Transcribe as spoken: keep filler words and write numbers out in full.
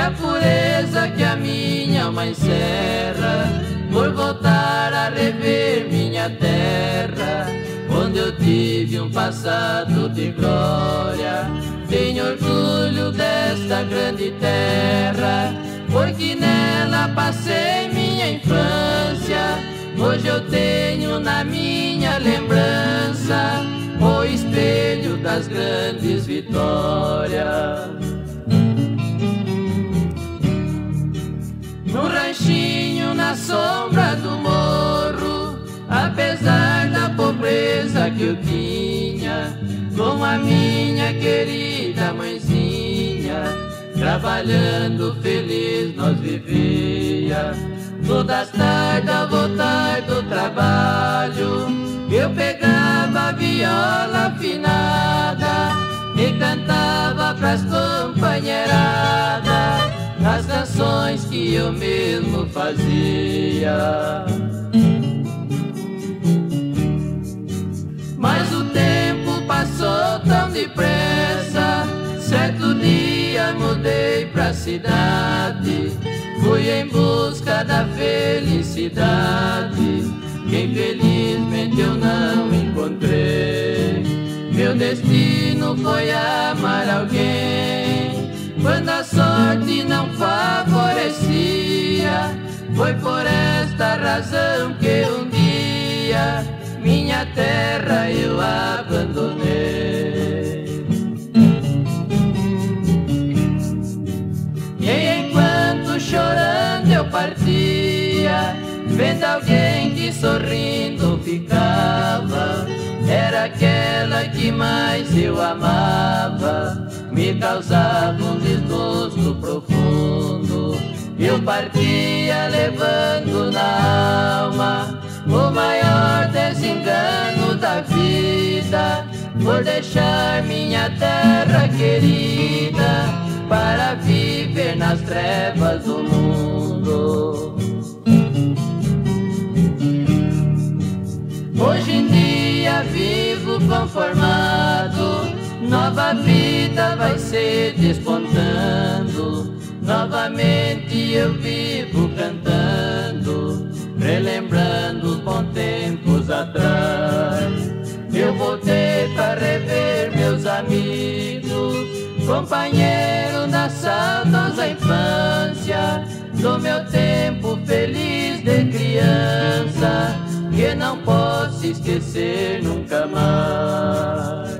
a pureza que a minha alma encerra, por voltar a rever minha terra, onde eu tive um passado de glória. Tenho orgulho desta grande terra, porque nela passei minha infância. Hoje eu tenho na minha lembrança o espelho das grandes vitórias. Num ranchinho na sombra do morro, apesar da pobreza que eu tinha, com a minha querida mãezinha, trabalhando feliz nós vivia. Todas as tardes ao voltar do trabalho, eu pegava a viola afinada e cantava pras companheiradas as canções que eu mesmo fazia. Mas o tempo passou tão depressa, certo dia mudei pra cidade, fui em busca da felicidade, que infelizmente eu não encontrei. Meu destino foi amar alguém, quando a sorte não favorecia. Foi por esta razão que um dia minha terra eu abandonei. E enquanto chorando eu partia, vendo alguém que sorrindo ficava, era aquela que mais eu amava, me causava um desgosto profundo. Eu partia levando na alma o maior desengano da vida, por deixar minha terra querida para viver nas trevas do mundo. Hoje em dia vivo conformado, nova vida vai se despontando. Novamente eu vivo cantando, relembrando os bons tempos atrás. Eu voltei para rever meus amigos, companheiro da saudosa infância, do meu tempo feliz de criança, que não posso esquecer nunca mais.